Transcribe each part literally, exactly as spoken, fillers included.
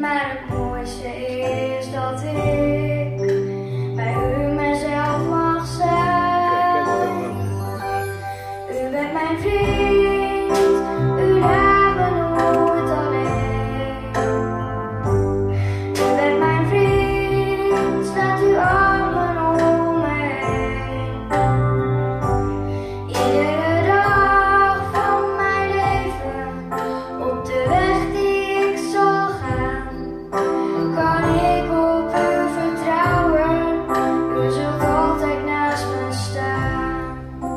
Maar het mooiste is dat ik bij u mezelf mag zijn. U bent mijn vriend, u laat me nooit alleen. U bent mijn vriend, slaat uw armen om me heen. Iedere dag van mijn leven, op de weg die ik zal gaan, kan ik op u vertrouwen. U zult altijd naast me staan.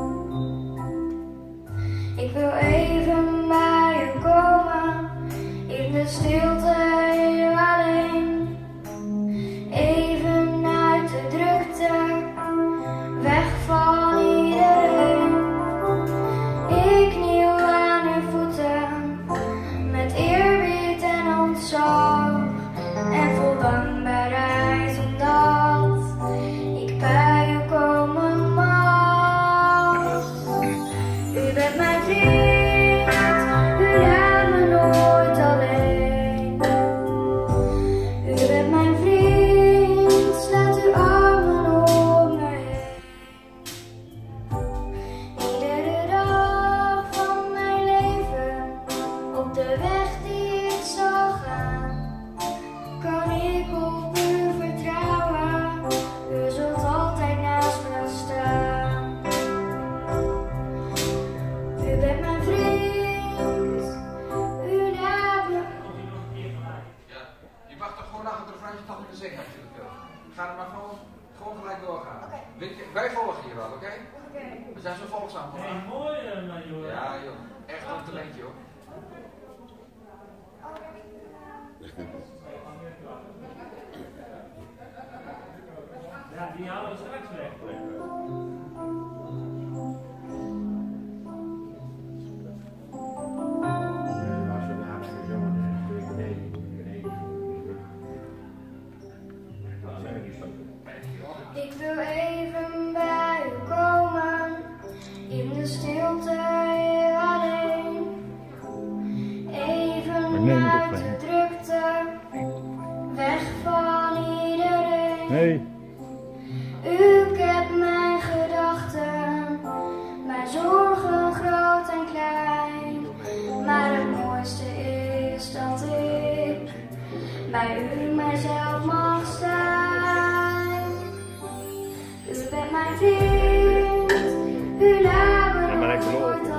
Ik wil even bij u komen, in de stilte heel alleen. Even uit de drukte, weg van iedereen. Ik kniel aan uw voeten, met eerbied en ontzag. En vol dankbaarheid omdat ik bij u komen mag. U bent mijn vriend, u laat me nooit alleen. U bent mijn vriend, slaat uw armen om me heen. Iedere dag van mijn leven, op de weg die ik zal gaan, kan ik op u vertrouwen. U zult altijd naast me staan. U bent mijn vriend, u laat me. Ja, je mag toch gewoon naar het refreintje toch moeten zingen als je dat wil. Ga er maar gewoon, gewoon gelijk doorgaan. Oké. Wij- Wij volgen je wel, oké? Oké. We zijn zo volgzaam. hoor. Hey, mooi uh, Major. Ja joh, echt een talentje hoor. Ja, die halen we straks weg. Ik wil even bij u komen, in de stilte heel alleen. Even uit de drukte, weg van iedereen. Nee. U kent mijn gedachten, mijn zorgen groot en klein. Maar het mooiste is dat ik bij u mijzelf mag zijn. U bent mijn vriend, u laat me nooit